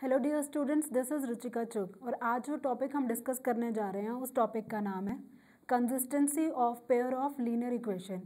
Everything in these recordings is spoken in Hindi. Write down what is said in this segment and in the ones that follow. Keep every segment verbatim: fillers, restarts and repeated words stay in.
Hello dear students, this is Ruchika Chugh और आज जो टॉपिक हम डिस्कस करने जा रहे हैं उस टॉपिक का नाम है consistency of pair of linear equation.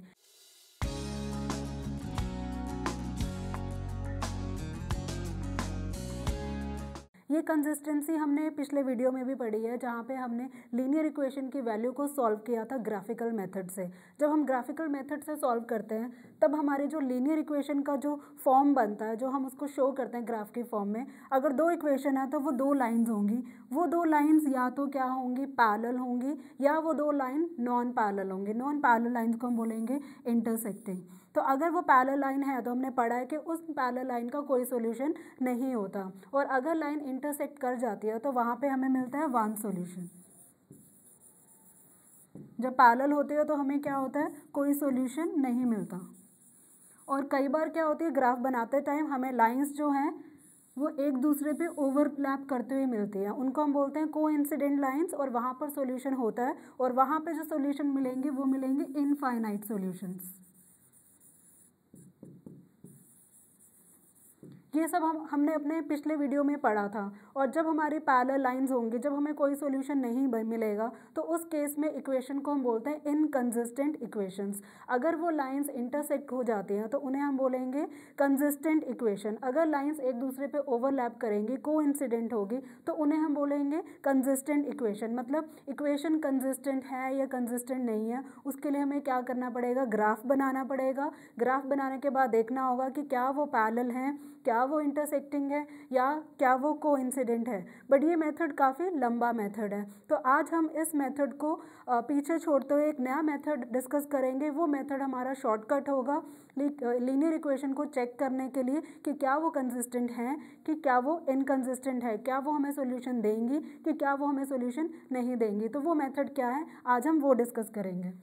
ये कंसिस्टेंसी हमने पिछले वीडियो में भी पढ़ी है, जहाँ पे हमने लीनियर इक्वेशन की वैल्यू को सॉल्व किया था ग्राफिकल मेथड से। जब हम ग्राफिकल मेथड से सॉल्व करते हैं तब हमारे जो लीनियर इक्वेशन का जो फॉर्म बनता है, जो हम उसको शो करते हैं ग्राफ के फॉर्म में, अगर दो इक्वेशन है तो वो दो लाइन्स होंगी। वो दो लाइन्स या तो क्या होंगी, पैरेलल होंगी, या वो दो लाइन नॉन पैरेलल होंगी। नॉन पैरेलल लाइन्स को हम बोलेंगे इंटरसेक्टिंग। तो अगर वो पैरेलल लाइन है तो हमने पढ़ा है कि उस पैरेलल लाइन का कोई सॉल्यूशन नहीं होता, और अगर लाइन इंटरसेक्ट कर जाती है तो वहाँ पे हमें मिलता है वन सॉल्यूशन। जब पैरेलल होती है तो हमें क्या होता है, कोई सॉल्यूशन नहीं मिलता। और कई बार क्या होती है, ग्राफ बनाते टाइम हमें लाइंस जो हैं वो एक दूसरे पे ओवरलैप करते हुए मिलती हैं, उनको हम बोलते हैं कोइंसिडेंट लाइंस, और वहाँ पर सॉल्यूशन होता है, और वहाँ पे जो सॉल्यूशन मिलेंगे वो मिलेंगे इनफाइनाइट सॉल्यूशंस। ये सब हम हमने अपने पिछले वीडियो में पढ़ा था। और जब हमारी पैरेलल लाइंस होंगी, जब हमें कोई सॉल्यूशन नहीं मिलेगा, तो उस केस में इक्वेशन को हम बोलते हैं इनकंसिस्टेंट इक्वेशंस। अगर वो लाइंस इंटरसेक्ट हो जाती हैं तो उन्हें हम बोलेंगे कंसिस्टेंट इक्वेशन। अगर लाइंस एक दूसरे पे ओवरलैप करेंगी, कोइंसिडेंट होगी, तो उन्हें हम बोलेंगे कंसिस्टेंट इक्वेशन। मतलब इक्वेशन कंसिस्टेंट है या कंसिस्टेंट नहीं है, उसके लिए हमें क्या करना पड़ेगा, ग्राफ बनाना पड़ेगा। ग्राफ बनाने के बाद देखना होगा कि क्या वो पैरेलल हैं, क्या वो इंटरसेक्टिंग है, या क्या वो कोइंसिडेंट है। बट ये मेथड काफ़ी लंबा मेथड है, तो आज हम इस मेथड को पीछे छोड़ते हुए एक नया मेथड डिस्कस करेंगे। वो मेथड हमारा शॉर्टकट होगा लीनियर इक्वेशन को चेक करने के लिए कि क्या वो कंसिस्टेंट हैं, कि क्या वो इनकंसिस्टेंट है, क्या वो हमें सॉल्यूशन देंगी, कि क्या वो हमें सॉल्यूशन नहीं देंगी। तो वो मेथड क्या है, आज हम वो डिस्कस करेंगे।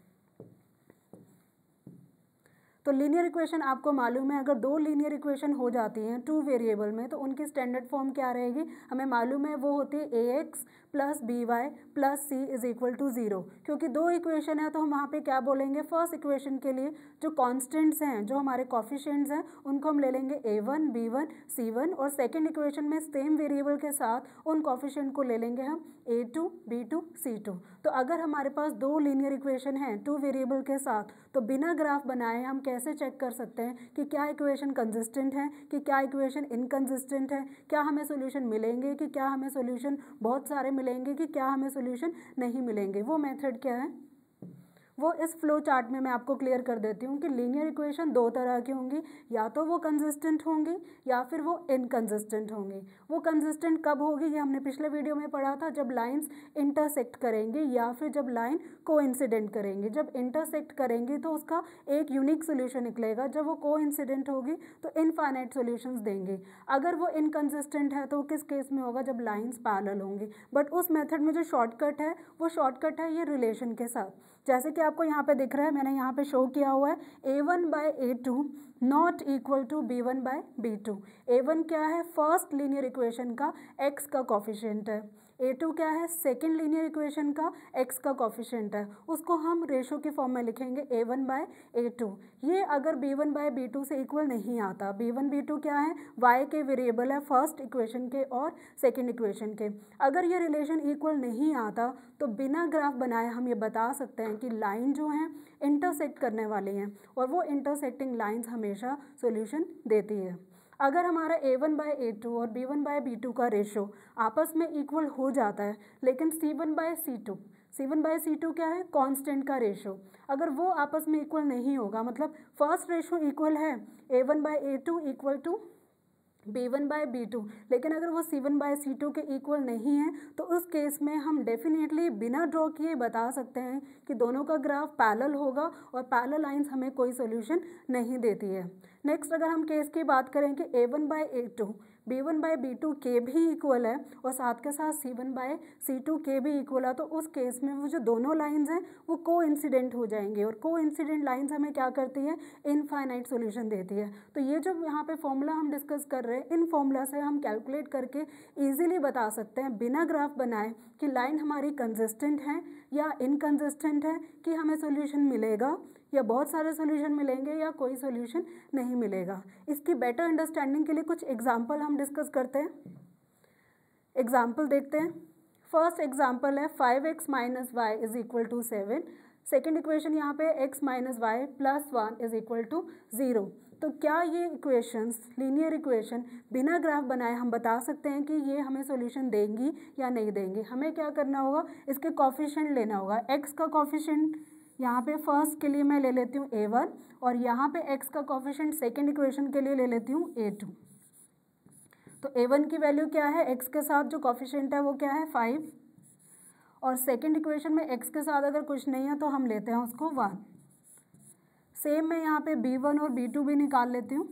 तो लीनियर इक्वेशन आपको मालूम है, अगर दो लीनियर इक्वेशन हो जाती हैं टू वेरिएबल में तो उनकी स्टैंडर्ड फॉर्म क्या रहेगी, हमें मालूम है, वो होती है a x plus b y plus c is equal to zero. क्योंकि दो इक्वेशन है तो हम वहाँ पे क्या बोलेंगे, फर्स्ट इक्वेशन के लिए जो कॉन्स्टेंट्स हैं, जो हमारे कॉफिशिएंट्स हैं, उनको हम ले लेंगे a one B one c one, और सेकेंड इक्वेशन में सेम वेरिएबल के साथ उन कॉफिशिएंट को ले लेंगे हम a two B two c two. तो अगर हमारे पास दो लीनियर इक्वेशन हैं टू वेरिएबल के साथ, तो बिना ग्राफ बनाए हम कैसे चेक कर सकते हैं कि क्या इक्वेशन कंसिस्टेंट है, कि क्या इक्वेशन इनकंसिस्टेंट है, क्या हमें सॉल्यूशन मिलेंगे, कि क्या हमें सॉल्यूशन बहुत सारे मिलेंगे, कि क्या हमें सॉल्यूशन नहीं मिलेंगे। वो मेथड क्या है, वो इस फ्लो चार्ट में मैं आपको क्लियर कर देती हूँ कि लीनियर इक्वेशन दो तरह की होंगी, या तो वो कंसिस्टेंट होंगी या फिर वो इनकंसिस्टेंट होंगी। वो कंसिस्टेंट कब होगी, ये हमने पिछले वीडियो में पढ़ा था, जब लाइंस इंटरसेक्ट करेंगी या फिर जब लाइन कोइंसिडेंट करेंगी। जब इंटरसेक्ट करेंगी तो उसका एक यूनिक सोल्यूशन निकलेगा, जब वो कोइंसिडेंट होगी तो इनफाइनाइट सॉल्यूशंस देंगे। अगर वो इनकंसिस्टेंट है तो किस केस में होगा, जब लाइंस पैरेलल होंगी। बट उस मेथड में जो शॉर्टकट है वो शॉर्टकट है ये रिलेशन के साथ। जैसे कि आपको यहाँ पे दिख रहा है, मैंने यहाँ पे शो किया हुआ है, ए one by A two not equal to B one by B two. A one क्या है, फर्स्ट लीनियर इक्वेशन का x का कॉफिशिएंट है। ए टू क्या है, सेकेंड लीनियर इक्वेशन का x का कॉफिशिएंट है। उसको हम रेशो के फॉर्म में लिखेंगे a one by A two. ये अगर b one by B two से इक्वल नहीं आता, बी वन बी टू क्या है, y के वेरिएबल है फर्स्ट इक्वेशन के और सेकेंड इक्वेशन के। अगर ये रिलेशन इक्वल नहीं आता तो बिना ग्राफ बनाए हम ये बता सकते हैं कि लाइन जो है इंटरसेक्ट करने वाली हैं, और वो इंटरसेक्टिंग लाइंस हमेशा सॉल्यूशन देती है। अगर हमारा ए वन बाय ए टू और b one by B two का रेशो आपस में इक्वल हो जाता है, लेकिन c one by C two, C one by C two क्या है, कांस्टेंट का रेशो, अगर वो आपस में इक्वल नहीं होगा, मतलब फर्स्ट रेशो इक्वल है ए one by A two equal to B one by B two, लेकिन अगर वो C one by C two के इक्वल नहीं है, तो उस केस में हम डेफिनेटली बिना ड्रॉ किए बता सकते हैं कि दोनों का ग्राफ पैरेलल होगा, और पैरेलल लाइंस हमें कोई सॉल्यूशन नहीं देती है। नेक्स्ट अगर हम केस की बात करें कि A one by A two B one by B two के भी इक्वल है, और साथ के साथ C one by C two के भी इक्वल है, तो उस केस में वो जो दोनों लाइंस हैं वो कोइंसिडेंट हो जाएंगे, और कोइंसिडेंट लाइंस हमें क्या करती है, इनफाइनाइट सॉल्यूशन देती है। तो ये जो यहाँ पे फॉर्मूला हम डिस्कस कर रहे हैं, इन फॉर्मूला से हम कैलकुलेट करके ईजिली बता सकते हैं बिना ग्राफ बनाए कि लाइन हमारी कंसिस्टेंट है या इनकंसिस्टेंट है, कि हमें सॉल्यूशन मिलेगा या बहुत सारे सॉल्यूशन मिलेंगे या कोई सॉल्यूशन नहीं मिलेगा। इसकी बेटर अंडरस्टैंडिंग के लिए कुछ एग्जांपल हम डिस्कस करते हैं। एग्जाम्पल देखते हैं। फर्स्ट एग्जाम्पल है five X minus Y is equal to seven. Second equation यहाँ पे X minus Y plus one is equal to zero. तो क्या ये इक्वेशंस लीनियर इक्वेशन बिना ग्राफ बनाए हम बता सकते हैं कि ये हमें सॉल्यूशन देंगी या नहीं देंगी? हमें क्या करना होगा, इसके कोफिशिएंट लेना होगा। एक्स का कोफिशिएंट यहाँ पे फर्स्ट के लिए मैं ले लेती हूँ ए वन और यहाँ पे एक्स का कोफिशिएंट सेकेंड इक्वेशन के लिए ले लेती हूँ ए टू। तो ए वन की वैल्यू क्या है, एक्स के साथ जो कोफिशिएंट है वो क्या है फाइव, और सेकेंड इक्वेशन में एक्स के साथ अगर कुछ नहीं है तो हम लेते हैं उसको वन। सेम मैं यहाँ पे बी वन और बी टू भी निकाल लेती हूँ।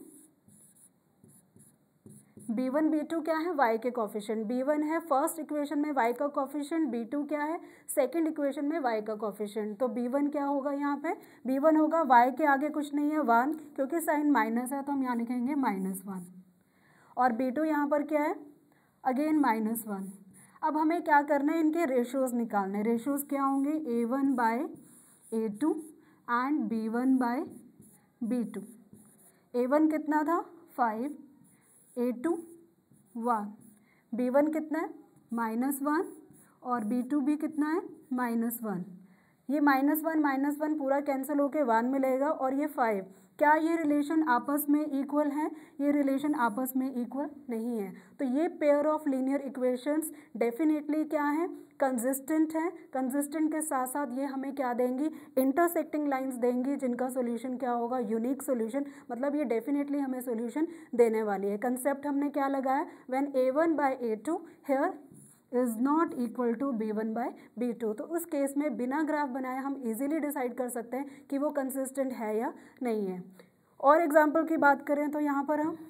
बी वन बी टू क्या है, y के कोफिशिएंट। बी वन है फर्स्ट इक्वेशन में y का कोफिशिएंट, बी टू क्या है सेकंड इक्वेशन में y का कोफिशिएंट। तो बी वन क्या होगा, यहाँ पे बी वन होगा y के आगे कुछ नहीं है वन, क्योंकि साइन माइनस है तो हम यहाँ लिखेंगे माइनस वन। और बी टू यहाँ पर क्या है, अगेन माइनस वन। अब हमें क्या करना है, इनके रेशियोज निकालने। रेशियोज क्या होंगे, A one by A two and B one by B two. A one कितना था five, A two one, B one कितना है माइनस वन और बी टू भी कितना है माइनस वन। ये माइनस वन माइनस वन पूरा कैंसिल होके वन मिलेगा और ये फाइव। क्या ये रिलेशन आपस में इक्वल है, ये रिलेशन आपस में इक्वल नहीं है। तो ये pair of linear equations definitely क्या है, कंसिस्टेंट है। कंसिस्टेंट के साथ साथ ये हमें क्या देंगी, इंटरसेक्टिंग लाइंस देंगी, जिनका सॉल्यूशन क्या होगा, यूनिक सॉल्यूशन। मतलब ये डेफिनेटली हमें सॉल्यूशन देने वाली है। कंसेप्ट हमने क्या लगाया, when A one by A two here is not equal to B one by B two. तो उस केस में बिना ग्राफ बनाए हम इजीली डिसाइड कर सकते हैं कि वो कंसिस्टेंट है या नहीं है। और एग्जांपल की बात करें तो यहाँ पर हम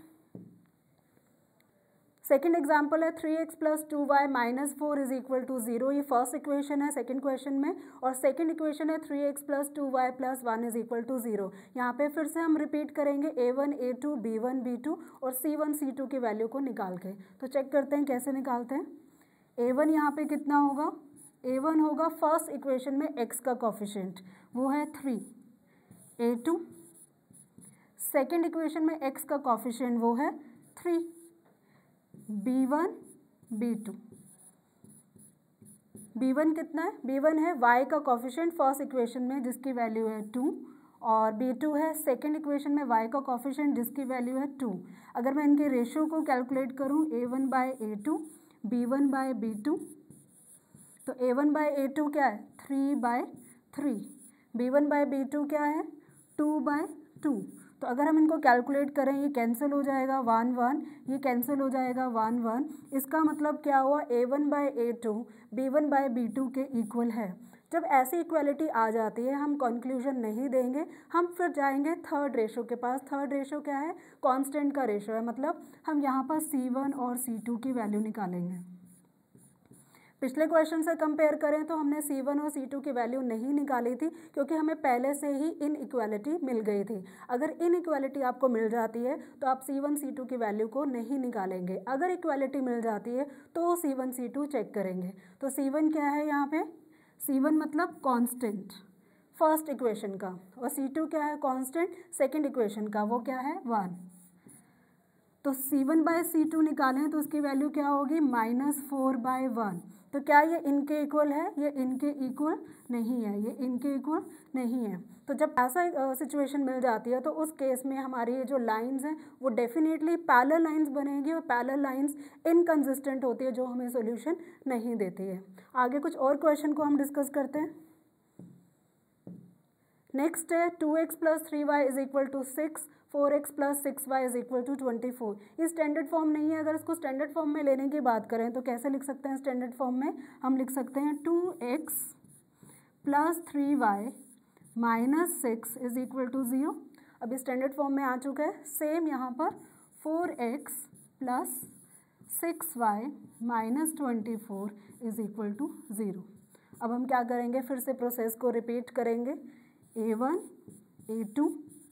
सेकेंड एग्जाम्पल है three X plus two Y minus four is equal to zero. ये फर्स्ट इक्वेशन है सेकेंड क्वेश्चन में, और सेकेंड इक्वेशन है three X plus two Y plus one is equal to zero. यहाँ पे फिर से हम रिपीट करेंगे A one A two B one B two और सी वन सी टू की वैल्यू को निकाल के। तो चेक करते हैं कैसे निकालते हैं। ए वन यहाँ पे कितना होगा, ए वन होगा फर्स्ट इक्वेशन में x का कोफिशिएंट वो है three, A two second equation में x का कोफिशिएंट वो है three, B one B two. B one कितना है, बी वन है y का कोफिशिएंट फर्स्ट इक्वेशन में जिसकी वैल्यू है टू, और बी टू है सेकेंड इक्वेशन में y का कोफिशिएंट जिसकी वैल्यू है टू। अगर मैं इनके रेशियो को कैलकुलेट करूँ ए one by A two B one by B two, तो A one by A two क्या है three by three, B one by B two क्या है टू बाय टू। तो अगर हम इनको कैलकुलेट करें ये कैंसिल हो जाएगा वन वन, ये कैंसिल हो जाएगा वन वन। इसका मतलब क्या हुआ, A one by A two B one by B two के इक्वल है। जब ऐसी इक्वालिटी आ जाती है हम कंक्लूजन नहीं देंगे, हम फिर जाएंगे थर्ड रेशो के पास। थर्ड रेशो क्या है, कांस्टेंट का रेशो है, मतलब हम यहाँ पर सी वन और सी टू की वैल्यू निकालेंगे। पिछले क्वेश्चन से कंपेयर करें तो हमने सी वन और सी टू की वैल्यू नहीं निकाली थी, क्योंकि हमें पहले से ही इन इक्वालिटी मिल गई थी। अगर इन इक्वालिटी आपको मिल जाती है तो आप सी वन सी टू की वैल्यू को नहीं निकालेंगे। अगर इक्वालिटी मिल जाती है तो C one C two check करेंगे। तो सी वन क्या है यहाँ पे, सी वन मतलब कांस्टेंट फर्स्ट इक्वेशन का, और सी टू क्या है कांस्टेंट सेकंड इक्वेशन का, वो क्या है वन। तो C one by C two निकालें तो उसकी वैल्यू क्या होगी माइनस फोर बाय वन। तो क्या ये इनके इक्वल है, ये इनके इक्वल नहीं है, ये इनके इक्वल नहीं है। तो जब ऐसा सिचुएशन मिल जाती है तो उस केस में हमारी ये जो लाइंस हैं वो डेफिनेटली पैरेलल लाइंस बनेगी, और पैरेलल लाइंस इनकंसिस्टेंट होती है जो हमें सॉल्यूशन नहीं देती है। आगे कुछ और क्वेश्चन को हम डिस्कस करते हैं। नेक्स्ट है two x plus three Y is equal to six, four X plus six Y is equal to twenty four. ये स्टैंडर्ड फॉर्म नहीं है। अगर इसको स्टैंडर्ड फॉर्म में लेने की बात करें तो कैसे लिख सकते हैं स्टैंडर्ड फॉर्म में, हम लिख सकते हैं two x plus three Y minus six is equal to zero. अभी स्टैंडर्ड फॉर्म में आ चुका है। सेम यहाँ पर four X plus six Y minus twenty four is equal to zero. अब हम क्या करेंगे, फिर से प्रोसेस को रिपीट करेंगे। A one A two,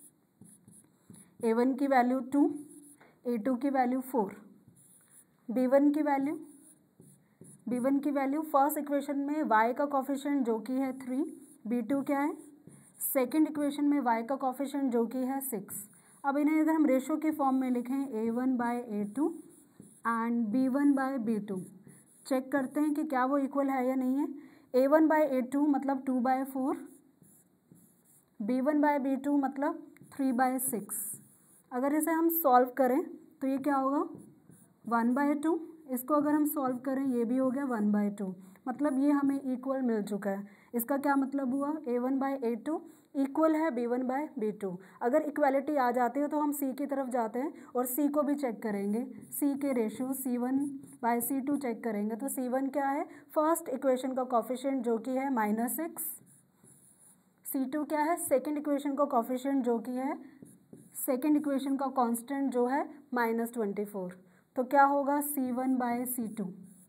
A one की वैल्यू टू, ए टू की वैल्यू फोर, बी वन की वैल्यू बी वन की वैल्यू फर्स्ट इक्वेशन में y का कोफिशिएंट जो कि है थ्री, बी टू क्या है सेकेंड इक्वेशन में y का कोफिशिएंट जो कि है सिक्स। अब इन्हें अगर हम रेशो के फॉर्म में लिखें A one by A two and B one by B two, check करते हैं कि क्या वो इक्वल है या नहीं है। ए वन बाई ए टू मतलब two by four, B one by B two मतलब थ्री बाई सिक्स। अगर इसे हम सॉल्व करें तो ये क्या होगा, वन बाई टू। इसको अगर हम सॉल्व करें ये भी हो गया वन बाई टू, मतलब ये हमें इक्वल मिल चुका है। इसका क्या मतलब हुआ, A one by A two equal है B one by B two. अगर इक्वालिटी आ जाती है तो हम सी की तरफ जाते हैं और सी को भी चेक करेंगे, सी के ratio C one by C two check करेंगे। तो सी वन क्या है, फर्स्ट इक्वेशन का कॉफिशिएंट जो कि है माइनस सिक्स, सी टू क्या है, सेकेंड इक्वेशन का कॉफिशिएंट जो कि है सेकेंड इक्वेशन का कांस्टेंट जो है माइनस ट्वेंटी फोर। तो क्या होगा, C one by C two,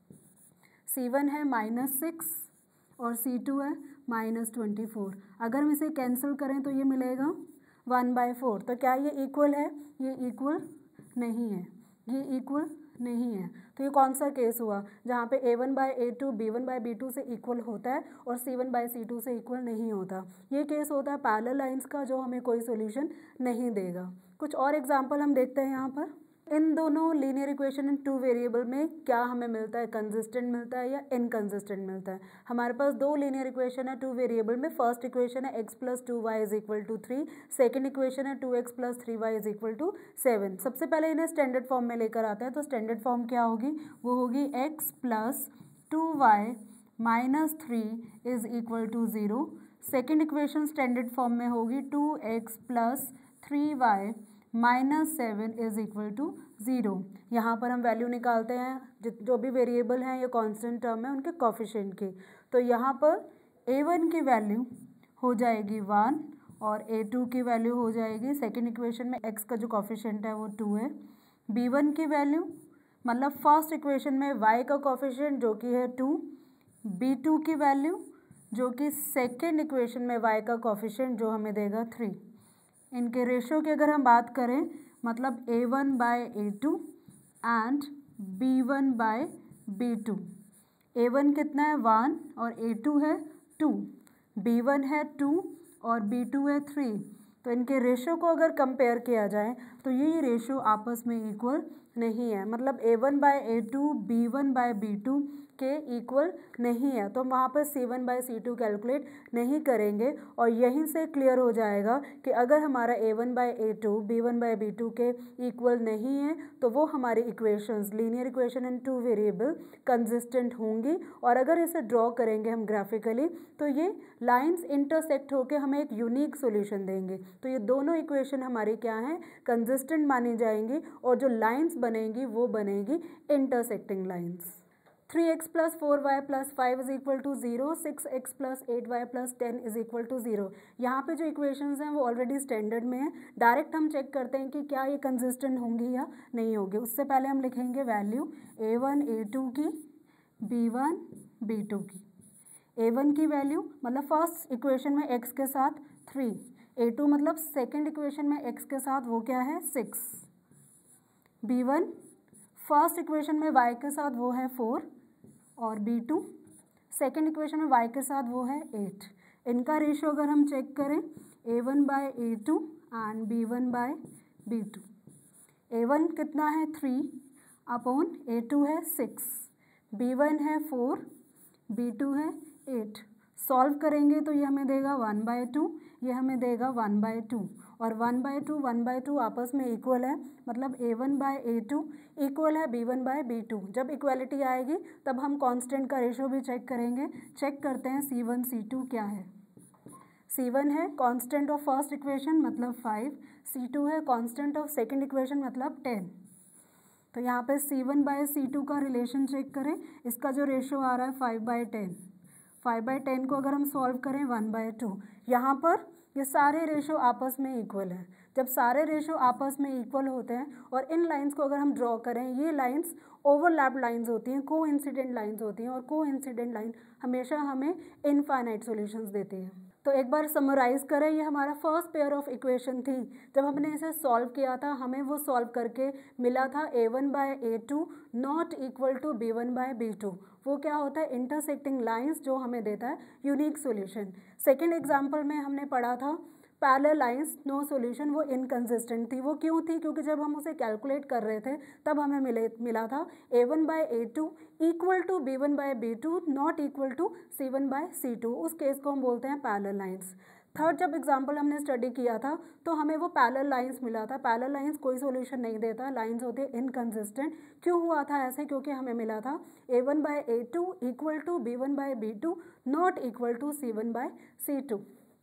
C one है माइनस सिक्स और सी टू है माइनस ट्वेंटी फोर। अगर हम इसे कैंसिल करें तो ये मिलेगा वन बाय फोर। तो क्या ये इक्वल है, ये इक्वल नहीं है, ये इक्वल नहीं है। तो ये कौन सा केस हुआ जहाँ पे A one by A two B one by B two से इक्वल होता है और C one by C two से इक्वल नहीं होता। ये केस होता है पैरेलल लाइंस का जो हमें कोई सॉल्यूशन नहीं देगा। कुछ और एग्जांपल हम देखते हैं यहाँ पर। इन दोनों linear equation in two variable में क्या हमें मिलता है, कंसिस्टेंट मिलता है या इनकंसिस्टेंट मिलता है। हमारे पास दो लीनियर इक्वेशन है टू वेरिएबल में। फर्स्ट इक्वेशन है X plus two Y is equal to three, second equation है two x plus three Y is equal to seven. सबसे पहले इन्हें स्टैंडर्ड फॉर्म में लेकर आते हैं। तो स्टैंडर्ड फॉर्म क्या होगी, वो होगी X plus two Y minus three is equal to zero. Second equation standard form में होगी two x plus three Y minus seven is equal to zero. यहाँ पर हम वैल्यू निकालते हैं जो भी वेरिएबल हैं या कांस्टेंट टर्म है उनके कोफिशिएंट की। तो यहाँ पर ए वन की वैल्यू हो जाएगी वन और ए टू की वैल्यू हो जाएगी, सेकेंड इक्वेशन में एक्स का जो कोफिशिएंट है वो टू है। बी वन की वैल्यू मतलब फर्स्ट इक्वेशन में वाई का कोफिशिएंट जो कि है टू, बी टू की वैल्यू जो कि सेकेंड इक्वेशन में वाई का कोफिशिएंट जो हमें देगा थ्री। इनके रेशियो की अगर हम बात करें मतलब A one by A two and B one by B two. A one कितना है वन और ए टू है टू, बी वन है टू और बी टू है थ्री। तो इनके रेशियो को अगर कंपेयर किया जाए तो ये रेशियो आपस में इक्वल नहीं है, मतलब A one by A two B one by B two के इक्वल नहीं है। तो वहाँ पर C one by C two calculate नहीं करेंगे और यहीं से क्लियर हो जाएगा कि अगर हमारा ए one by A two B one by B two के इक्वल नहीं है तो वो हमारी equations linear equation in two variable consistent होंगी। और अगर इसे ड्रॉ करेंगे हम ग्राफिकली तो ये लाइंस इंटरसेक्ट होकर हमें एक यूनिक सोल्यूशन देंगे। तो ये दोनों इक्वेशन हमारी क्या हैं, कंसिस्टेंट मानी जाएंगी और जो लाइंस बनेंगी वो बनेगी intersecting lines. Three X plus four Y plus five is equal to zero, six X plus eight Y plus ten is equal to zero. यहाँ पे जो इक्वेशंस हैं वो ऑलरेडी स्टैंडर्ड में है। डायरेक्ट हम चेक करते हैं कि क्या ये कंसिस्टेंट होंगी या नहीं होगी। उससे पहले हम लिखेंगे value A one A two की, बी वन बी टू की। ए वन की वैल्यू मतलब फर्स्ट इक्वेशन में एक्स के साथ थ्री, ए टू मतलब सेकेंड इक्वेशन में एक्स के साथ वो क्या है six, B one first equation में वाई के साथ वो है फोर और बी टू सेकेंड इक्वेशन में y के साथ वो है एट। इनका रेशियो अगर हम चेक करें A one by A two and B one by B two. A one कितना है थ्री अपॉन ए टू है सिक्स, बी वन है फोर, बी टू है एट। सॉल्व करेंगे तो ये हमें देगा वन बाय टू, ये हमें देगा वन बाय टू और one by two one by two आपस में इक्वल है, मतलब A one by A two equal है B one by B two. जब इक्वलिटी आएगी तब हम कांस्टेंट का रेशियो भी चेक करेंगे। चेक करते हैं सी वन सी टू क्या है। सी वन है कांस्टेंट ऑफ फर्स्ट इक्वेशन मतलब फाइव, सी टू है कांस्टेंट ऑफ सेकेंड इक्वेशन मतलब टेन। तो यहाँ पे C one by C two का रिलेशन चेक करें, इसका जो रेशियो आ रहा है five by ten, five by ten को अगर हम सॉल्व करें वन बाय टू। यहाँ पर ये सारे रेशियो आपस में इक्वल है। जब सारे रेशियो आपस में इक्वल होते हैं और इन लाइंस को अगर हम ड्रॉ करें, ये लाइंस ओवरलैप लाइंस होती हैं, को इंसिडेंट लाइंस होती हैं और को इंसिडेंट लाइन हमेशा हमें इनफाइनाइट सॉल्यूशंस देती है। तो एक बार समराइज करें, ये हमारा फर्स्ट पेयर ऑफ इक्वेशन थी। जब हमने इसे सॉल्व किया था हमें वो सॉल्व करके मिला था ए one by A two not equal to B one by B two. वो क्या होता है, इंटरसेक्टिंग लाइंस जो हमें देता है यूनिक सॉल्यूशन। सेकेंड एग्जाम्पल में हमने पढ़ा था पैरेलल लाइंस नो सॉल्यूशन, वो इनकंसिस्टेंट थी। वो क्यों थी? क्योंकि जब हम उसे कैलकुलेट कर रहे थे तब हमें मिले मिला था ए one by A two equal to B one by B two not equal to C one by C two. उस केस को हम बोलते हैं पैरेलल लाइंस। थर्ड जब एग्जाम्पल हमने स्टडी किया था तो हमें वो पैरेलल लाइंस मिला था। पैरेलल लाइंस कोई सॉल्यूशन नहीं देता, लाइंस होती है इनकंसिस्टेंट। क्यों हुआ था ऐसे? क्योंकि हमें मिला था ए one by A two equal to B one by B two not equal to C one by C two.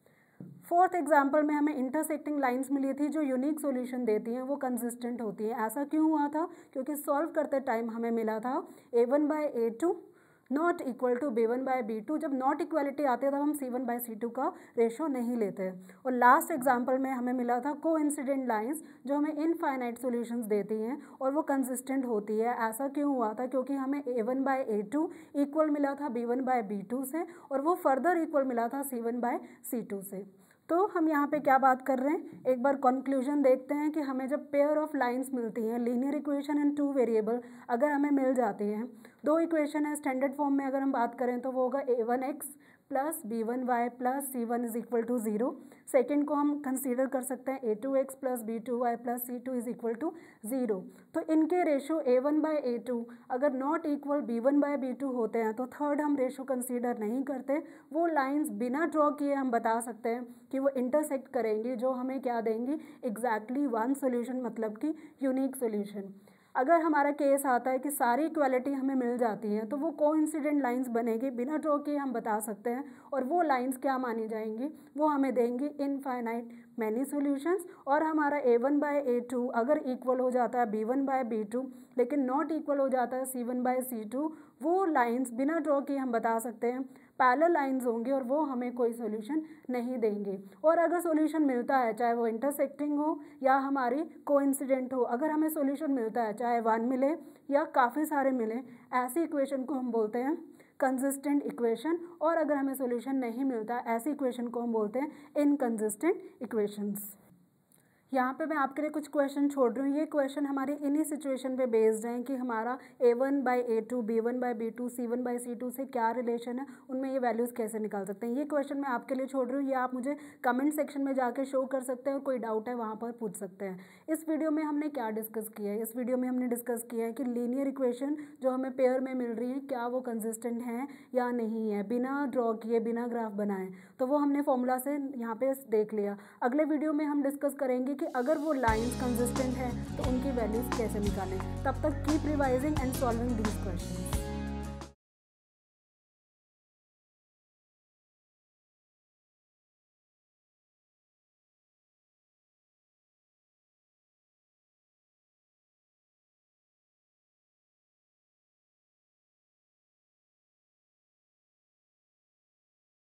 Fourth example में हमें इंटरसेक्टिंग लाइंस मिली थी जो यूनिक सॉल्यूशन देती हैं, वो कंसिस्टेंट होती हैं। ऐसा क्यों हुआ था? क्योंकि सॉल्व करते टाइम हमें मिला था ए one by A two not equal to B one by B two. जब नॉट इक्वलिटी आती है तब हम c one by C two का रेशो नहीं लेते। और लास्ट एग्जाम्पल में हमें मिला था को इंसिडेंट लाइन्स जो हमें इनफाइनाइट सॉल्यूशंस देती हैं और वो कंसिस्टेंट होती है। ऐसा क्यों हुआ था? क्योंकि हमें a one by A two equal मिला था b one by B two से और वो फर्दर इक्वल मिला था c one by C two से। तो हम यहाँ पे क्या बात कर रहे हैं, एक बार कंक्लूजन देखते हैं कि हमें जब पेयर ऑफ लाइंस मिलती हैं, linear equation and two variable अगर हमें मिल जाती हैं, दो इक्वेशन है स्टैंडर्ड फॉर्म में अगर हम बात करें तो वो होगा ए one x plus b one y plus c one is equal to zero. Second को हम कंसीडर कर सकते हैं a two x plus b two Y plus c two is equal to zero. तो इनके ratio a one by A two अगर not equal b one by B two होते हैं तो थर्ड हम रेशो कंसीडर नहीं करते। वो लाइंस बिना ड्रॉ किए हम बता सकते हैं कि वो इंटरसेक्ट करेंगी, जो हमें क्या देंगी, एग्जैक्टली वन सोल्यूशन, मतलब कि यूनिक सोल्यूशन। अगर हमारा केस आता है कि सारी इक्वालिटी हमें मिल जाती है तो वो कोइंसिडेंट लाइंस बनेगी, बिना ड्रॉ किए हम बता सकते हैं। और वो लाइंस क्या मानी जाएंगी, वो हमें देंगी इनफाइनाइट मैनी सॉल्यूशंस। और हमारा ए वन बाय ए टू अगर इक्वल हो जाता है B one by B two लेकिन नॉट इक्वल हो जाता है सी वन बाय सी टू, वो लाइंस बिना ड्रॉ किए हम बता सकते हैं पैरेलल लाइंस होंगे और वो हमें कोई सॉल्यूशन नहीं देंगे। और अगर सॉल्यूशन मिलता है चाहे वो इंटरसेक्टिंग हो या हमारी कोइंसिडेंट हो, अगर हमें सॉल्यूशन मिलता है चाहे वन मिले या काफ़ी सारे मिले, ऐसी इक्वेशन को हम बोलते हैं कंसिस्टेंट इक्वेशन। और अगर हमें सॉल्यूशन नहीं मिलता ऐसी इक्वेशन को हम बोलते हैं इनकंसिस्टेंट इक्वेशंस। यहाँ पे मैं आपके लिए कुछ क्वेश्चन छोड़ रही हूँ। ये क्वेश्चन हमारी इन्हीं सिचुएशन पे बेस्ड हैं कि हमारा ए one by A two, B one by B two, C one by C two से क्या रिलेशन है, उनमें ये वैल्यूज़ कैसे निकाल सकते हैं। ये क्वेश्चन मैं आपके लिए छोड़ रही हूँ, ये आप मुझे कमेंट सेक्शन में जाके शो कर सकते हैं और कोई डाउट है वहाँ पर पूछ सकते हैं। इस वीडियो में हमने क्या डिस्कस किया है, इस वीडियो में हमने डिस्कस किया है कि लीनियर इक्वेशन जो हमें पेयर में मिल रही है क्या वो कंसिस्टेंट हैं या नहीं है, बिना ड्रॉ किए, बिना ग्राफ बनाए। तो वो हमने फॉर्मूला से यहाँ पे देख लिया। अगले वीडियो में हम डिस्कस करेंगे कि अगर वो लाइंस कंसिस्टेंट है तो उनकी वैल्यूज कैसे निकालें। तब तक keep revising and solving these questions.